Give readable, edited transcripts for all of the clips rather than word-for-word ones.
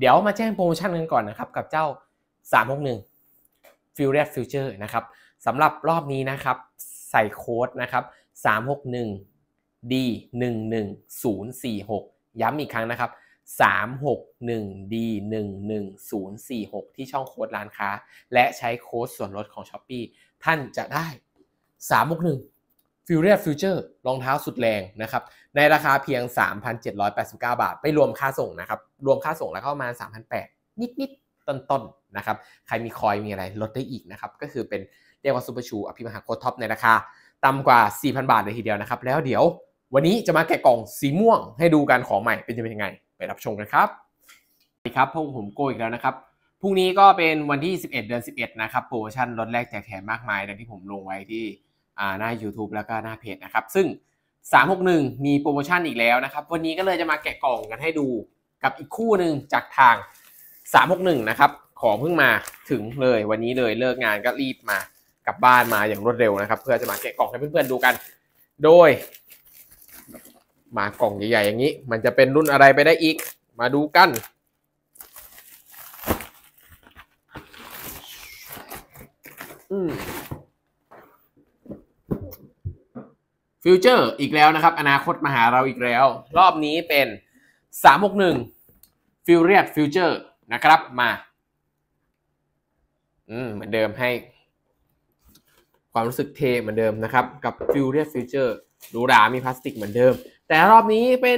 เดี๋ยวมาแจ้งโปรโมชั่นกันก่อนนะครับกับเจ้า361 Furious Future นะครับสำหรับรอบนี้นะครับใส่โค้ดนะครับ361 D11046 ย้ำอีกครั้งนะครับ361 D11046 ที่ช่องโค้ดร้านค้าและใช้โค้ดส่วนลดของ Shopee ท่านจะได้361 Furious Future รองเท้าสุดแรงนะครับในราคาเพียง 3,789 บาทไม่รวมค่าส่งนะครับรวมค่าส่งแล้วเข้ามา 3,800 นิดๆต้นๆนะครับใครมีคอยมีอะไรลดได้อีกนะครับก็คือเป็นเรียกว่าซูเปอร์ชูอภิมหาโค้ดท็อปในราคาต่ำกว่า 4,000 บาทเลยทีเดียวนะครับแล้วเดี๋ยววันนี้จะมาแกะกล่องสีม่วงให้ดูกันของใหม่เป็นยังไงไปรับชมกันครับสวัสดีครับพวกผมโก้อีกแล้วนะครับพรุ่งนี้ก็เป็นวันที่11เดือน11นะครับโปรโมชั่นลดแลกแจกแถมมากมายดังที่ผมลงไว้ที่หน้า YouTube แล้วก็หน้าเพจนะครับซึ่ง361มีโปรโมชั่นอีกแล้วนะครับวันนี้ก็เลยจะมาแกะกล่องกันให้ดูกับอีกคู่หนึ่งจากทาง361นะครับของเพิ่งมาถึงเลยวันนี้เลยเลิกงานก็รีบมากลับบ้านมาอย่างรวดเร็วนะครับเพื่อจะมาแกะกล่องให้เพื่อนๆดูกันโดยมากล่องใหญ่ๆอย่างนี้มันจะเป็นรุ่นอะไรไปได้อีกมาดูกันฟิวเจอร์อีกแล้วนะครับอนาคตมาหาเราอีกแล้วรอบนี้เป็น361 Furious Future นะครับมาเหมือนเดิมให้ความรู้สึกเทเหมือนเดิมนะครับกับ Furious Future ดูหรามีพลาสติกเหมือนเดิมแต่รอบนี้เป็น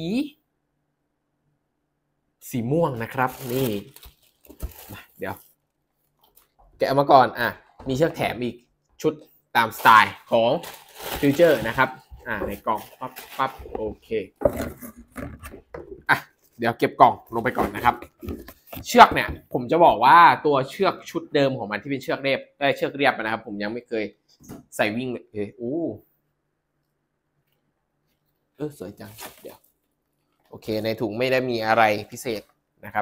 สีม่วงนะครับนี่เดี๋ยวแกะมาก่อนมีเชือกแถมอีกชุดตามสไตล์ของฟิวเจอร์นะครับในกล่องปั๊บโอเคเดี๋ยวเก็บกล่องลงไปก่อนนะครับเชือกเนี่ยผมจะบอกว่าตัวเชือกชุดเดิมของมันที่เป็นเชือกเรียบเชือกเรียบนะครับผมยังไม่เคยใส่วิ่งเลยสวยจังเดี๋ยวโอเคในถุงไม่ได้มีอะไรพิเศษนะครับ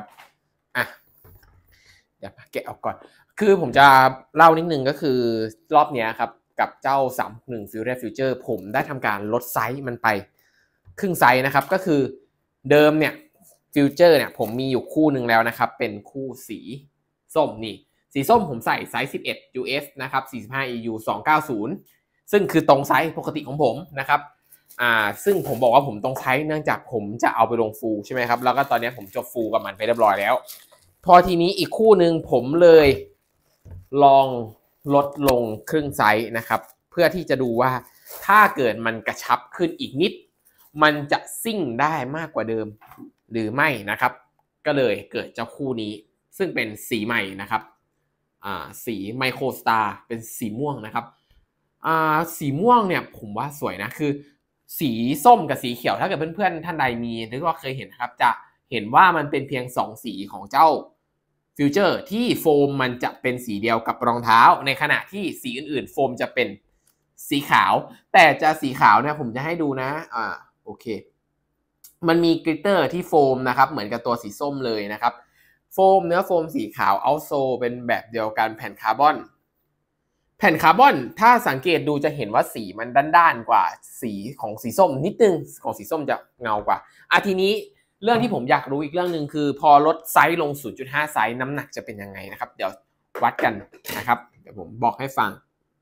เดี๋ยวแกะออกก่อนคือผมจะเล่านิดนึงก็คือรอบนี้ครับกับเจ้า361 Furious Future ผมได้ทำการลดไซส์มันไปครึ่งไซส์นะครับก็คือเดิมเนี่ยฟิวเจอร์เนี่ยผมมีอยู่คู่หนึ่งแล้วนะครับเป็นคู่สีส้มนี่สีส้มผมใส่ไซส์11 US นะครับ45 EU 290ซึ่งคือตรงไซส์ปกติของผมนะครับซึ่งผมบอกว่าผมตรงไซส์เนื่องจากผมจะเอาไปลงฟูลใช่ไหมครับแล้วก็ตอนนี้ผมจบฟูลกับมันไปเรียบร้อยแล้วพอทีนี้อีกคู่หนึ่งผมเลยลองลดลงครึ่งไซส์นะครับเพื่อที่จะดูว่าถ้าเกิดมันกระชับขึ้นอีกนิดมันจะซิ่งได้มากกว่าเดิมหรือไม่นะครับก็เลยเกิดเจ้าคู่นี้ซึ่งเป็นสีใหม่นะครับสีไมโครสตาร์เป็นสีม่วงนะครับสีม่วงเนี่ยผมว่าสวยนะคือสีส้มกับสีเขียวถ้าเกิดเพื่อนๆท่านใดมีหรือว่าเคยเห็นนะครับจะเห็นว่ามันเป็นเพียง2สีของเจ้าฟิวเจอร์ที่โฟมมันจะเป็นสีเดียวกับรองเท้าในขณะที่สีอื่นๆโฟมจะเป็นสีขาวแต่จะสีขาวเนี่ยผมจะให้ดูนะโอเคมันมีกลิตเตอร์ที่โฟมนะครับเหมือนกับตัวสีส้มเลยนะครับโฟมเนื้อโฟมสีขาวเอาโซเป็นแบบเดียวกันแผ่นคาร์บอนถ้าสังเกตดูจะเห็นว่าสีมันด้านๆกว่าสีของสีส้มนิดนึงของสีส้มจะเงากว่าทีนี้เรื่องที่ผมอยากรู้อีกเรื่องนึงคือพอลดไซส์ลง 0.5 ไซส์น้ำหนักจะเป็นยังไงนะครับเดี๋ยววัดกันนะครับเดี๋ยวผมบอกให้ฟัง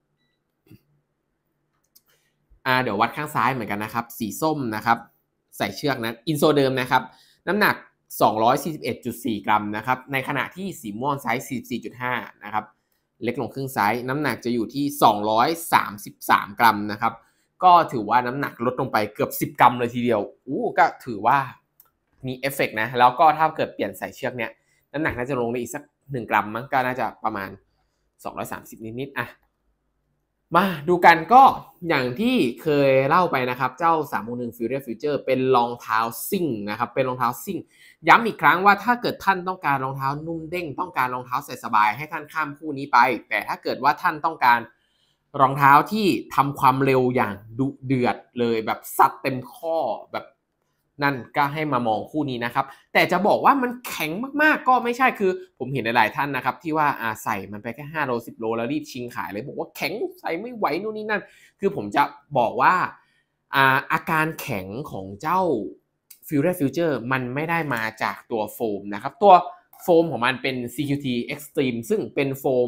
เดี๋ยววัดข้างซ้ายเหมือนกันนะครับสีส้มนะครับใส่เชือกนะอินโซเดิมนะครับน้ำหนัก 241.4 กรัมนะครับในขณะที่สีม่วงไซส์ 44.5 นะครับเล็กลงครึ่งไซส์น้ำหนักจะอยู่ที่233 กรัมนะครับก็ถือว่าน้ำหนักลดลงไปเกือบ10 กรัมเลยทีเดียวก็ถือว่ามีเอฟเฟกต์นะแล้วก็ถ้าเกิดเปลี่ยนใส่เชือกเนี่ยน้ำหนักน่าจะลงได้อีกสัก1 กรัมมั้งก็น่าจะประมาณ230นิดๆมาดูกันก็อย่างที่เคยเล่าไปนะครับเจ้า361 Furious Future เป็นรองเท้าซิ่งนะครับเป็นรองเท้าซิ่งย้ำอีกครั้งว่าถ้าเกิดท่านต้องการรองเท้านุ่มเด้งต้องการรองเท้าใส่สบายให้ท่านข้ามคู่นี้ไปแต่ถ้าเกิดว่าท่านต้องการรองเท้าที่ทำความเร็วอย่างดุเดือดเลยแบบซัดเต็มข้อแบบนั่นก็ให้มามองคู่นี้นะครับแต่จะบอกว่ามันแข็งมากๆก็ไม่ใช่คือผมเห็นหลายๆท่านนะครับที่ว่าใส่มันไปแค่5 โล 10 โลแล้วรีบชิงขายเลยบอกว่าแข็งใส่ไม่ไหวนู่นนี่นั่นคือผมจะบอกว่าอาการแข็งของเจ้า Fury Future มันไม่ได้มาจากตัวโฟมนะครับตัวโฟมของมันเป็น CQT Extreme ซึ่งเป็นโฟม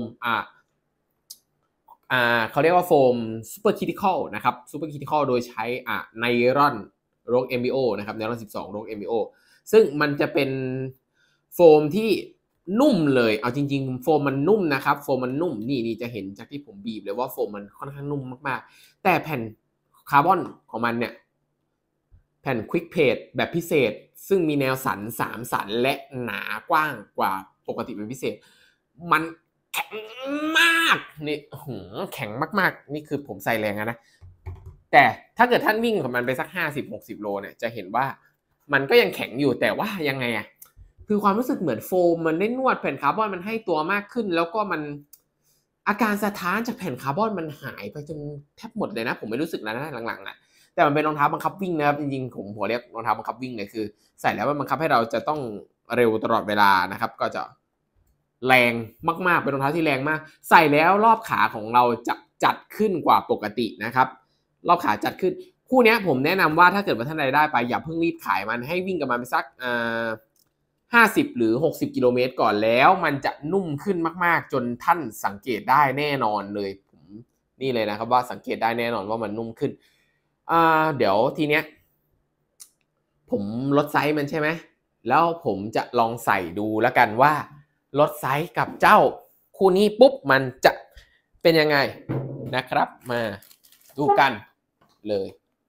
เขาเรียกว่าโฟม Super Critical นะครับ Super Critical โดยใช้ไนลอนโรก MBO นะครับไนลอน12โรก MBO ซึ่งมันจะเป็นโฟมที่นุ่มเลยเอาจริงๆโฟมมันนุ่มนะครับโฟมมันนุ่มนี่จะเห็นจากที่ผมบีบเลยว่าโฟมมันค่อนข้างนุ่มมากๆแต่แผ่นคาร์บอนของมันเนี่ยแผ่น Quick Plate แบบพิเศษซึ่งมีแนวสัน3สันและหนากว้างกว่าปกติเป็นพิเศษมันแข็งมากนี่แข็งมากๆนี่คือผมใส่แรงนะแต่ถ้าเกิดท่านวิ่งของมันไปสัก50-60โลเนี่ยจะเห็นว่ามันก็ยังแข็งอยู่แต่ว่ายังไงคือความรู้สึกเหมือนโฟมมันได้นวดแผ่นคาร์บอนมันให้ตัวมากขึ้นแล้วก็มันอาการสะท้านจากแผ่นคาร์บอนมันหายไปจนแทบหมดเลยนะผมไม่รู้สึกแล้วนะหลังๆแต่มันเป็นรองเท้าบังคับวิ่งนะครับจริงๆผมเรียกรองเท้าบังคับวิ่งเลยคือใส่แล้วมันบังคับให้เราจะต้องเร็วตลอดเวลานะครับก็จะแรงมากๆเป็นรองเท้าที่แรงมากใส่แล้วรอบขาของเราจะจัดขึ้นกว่าปกตินะครับรอบขาจัดขึ้นคู่นี้ผมแนะนำว่าถ้าเกิดว่าท่านใดได้ไปอย่าเพิ่งรีบขายมันให้วิ่งกับมันไปสัก50หรือ60กิโลเมตรก่อนแล้วมันจะนุ่มขึ้นมากๆจนท่านสังเกตได้แน่นอนเลยผมนี่เลยนะครับว่าสังเกตได้แน่นอนว่ามันนุ่มขึ้นเดี๋ยวทีเนี้ยผมลดไซส์มันใช่ไหมแล้วผมจะลองใส่ดูแล้วกันว่าลดไซส์กับเจ้าคู่นี้ปุ๊บมันจะเป็นยังไงนะครับมาดูกันเลย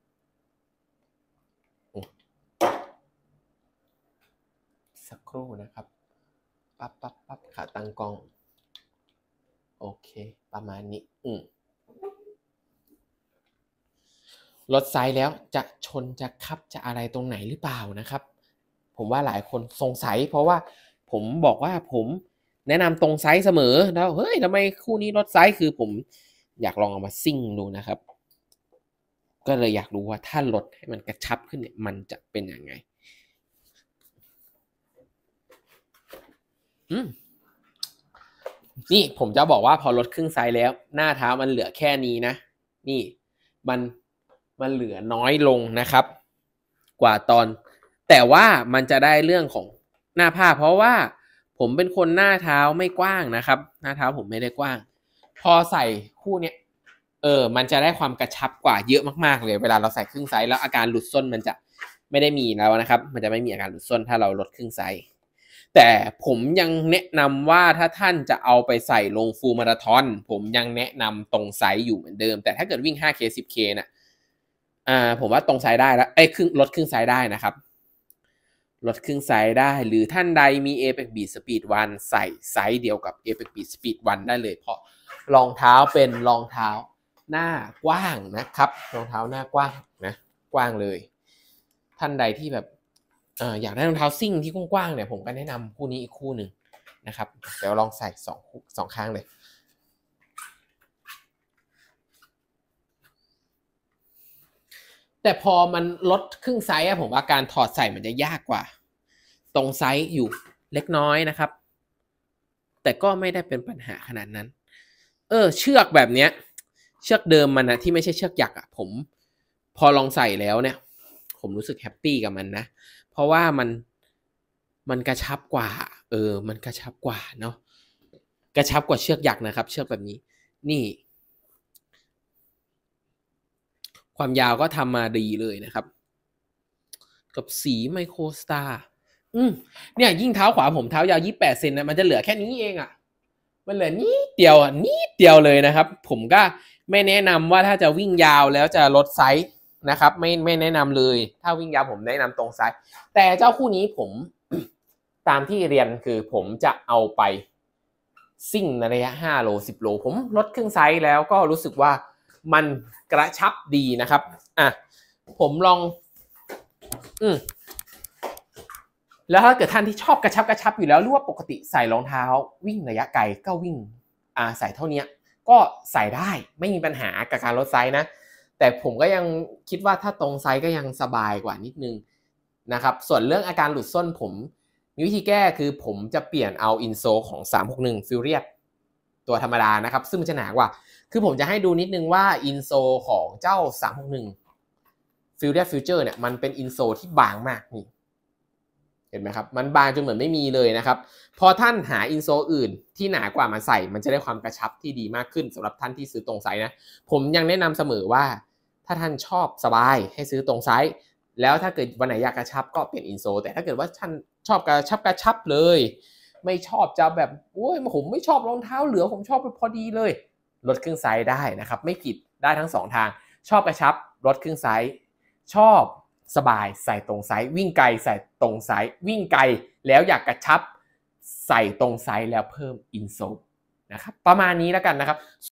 สักครู่นะครับปั๊บขาตั้งกล้องโอเคประมาณนี้ลดไซส์แล้วจะชนจะคับจะอะไรตรงไหนหรือเปล่านะครับผมว่าหลายคนสงสัยเพราะว่าผมบอกว่าผมแนะนำตรงไซส์เสมอแล้วเฮ้ยทำไมคู่นี้ลดไซส์คือผมอยากลองเอามาซิ่งดูนะครับก็เลยอยากรู้ว่าถ้าลดให้มันกระชับขึ้นเนี่ยมันจะเป็นยังไงนี่ผมจะบอกว่าพอลดครึ่งไซส์แล้วหน้าเท้ามันเหลือแค่นี้นะนี่มันเหลือน้อยลงนะครับกว่าตอนแต่ว่ามันจะได้เรื่องของหน้าผ้าเพราะว่าผมเป็นคนหน้าเท้าไม่กว้างนะครับหน้าเท้าผมไม่ได้กว้างพอใส่คู่เนี้ยมันจะได้ความกระชับกว่าเยอะมากๆเลยเวลาเราใส่ครึ่งไซส์แล้วอาการหลุดส้นมันจะไม่ได้มีแล้วนะครับมันจะไม่มีอาการหลุดส้นถ้าเราลดครึ่งไซส์แต่ผมยังแนะนำว่าถ้าท่านจะเอาไปใส่ลงฟูลมาราธอนผมยังแนะนำตรงไซส์อยู่เหมือนเดิมแต่ถ้าเกิดวิ่ง 5K 10K น่ะผมว่าตรงไซส์ได้แล้วลดครึ่งไซส์ได้นะครับลดครึ่งไซส์ได้หรือท่านใดมี Apex Beat Speed 1ใส่ไซส์เดียวกับ Apex Beat Speed 1ได้เลยเพราะรองเท้าเป็นรองเท้าหน้ากว้างนะครับรองเท้าหน้ากว้างนะกว้างเลยท่านใดที่แบบอยากได้รองเท้าซิ่งที่กว้างๆเนี่ยผมก็แนะนำคู่นี้อีกคู่หนึ่งนะครับเดี๋ยวลองใส่2ข้างเลยแต่พอมันลดครึ่งไซส์ผมว่าการถอดใส่มันจะยากกว่าตรงไซส์อยู่เล็กน้อยนะครับแต่ก็ไม่ได้เป็นปัญหาขนาดนั้นเชือกแบบเนี้ยเชือกเดิมมันนะที่ไม่ใช่เชือกหยักผมพอลองใส่แล้วเนี่ยผมรู้สึกแฮปปี้กับมันนะเพราะว่ามันกระชับกว่ามันกระชับกว่าเนาะกระชับกว่าเชือกหยักนะครับเชือกแบบนี้นี่ความยาวก็ทำมาดีเลยนะครับกับสีไมโครสตาร์เนี่ยยิ่งเท้าขวาผมเท้ายาว28 เซนนะมันจะเหลือแค่นี้เองมันเหลือนิดเดียวนิดเดียวเลยนะครับผมก็ไม่แนะนำว่าถ้าจะวิ่งยาวแล้วจะลดไซส์นะครับไม่แนะนำเลยถ้าวิ่งยาวผมแนะนำตรงไซส์แต่เจ้าคู่นี้ผม ตามที่เรียนคือผมจะเอาไปซิ่งในระยะ5โล10โลผมลดครึ่งไซส์แล้วก็รู้สึกว่ามันกระชับดีนะครับผมลองแล้วถ้าเกิดท่านที่ชอบกระชับอยู่แล้วหรือว่าปกติใส่รองเท้าวิ่งระยะไกลก็วิ่งใส่เท่านี้ก็ใส่ได้ไม่มีปัญหากับการลดไซส์นะแต่ผมก็ยังคิดว่าถ้าตรงไซส์ก็ยังสบายกว่านิดนึงนะครับส่วนเรื่องอาการหลุดส้นผมมีวิธีแก้คือผมจะเปลี่ยนเอาอินโซของ361 Furious ตัวธรรมดานะครับซึ่งมันจะหนากว่าคือผมจะให้ดูนิดนึงว่าอินโซของเจ้า361 Future Future เนี่ยมันเป็นอินโซลที่บางมากนี่เห็นไหมครับมันบางจนเหมือนไม่มีเลยนะครับพอท่านหาอินโซลอื่นที่หนากว่ามาใส่มันจะได้ความกระชับที่ดีมากขึ้นสำหรับท่านที่ซื้อตรงไซส์นะผมยังแนะนำเสมอว่าถ้าท่านชอบสบายให้ซื้อตรงไซส์แล้วถ้าเกิดวันไหนอยากกระชับก็เปลี่ยนอินโซลแต่ถ้าเกิดว่าท่านชอบกระชับเลยไม่ชอบจะแบบโอ้ยผมไม่ชอบรองเท้าเหลืองผมชอบพอดีเลยลดครึ่งไซส์ได้นะครับไม่ผิดได้ทั้ง2ทางชอบกระชับลดครึ่งไซส์ชอบสบายใส่ตรงไซส์วิ่งไกลใส่ตรงไซส์วิ่งไกลแล้วอยากกระชับใส่ตรงไซส์แล้วเพิ่มอินโซลนะครับประมาณนี้แล้วกันนะครับ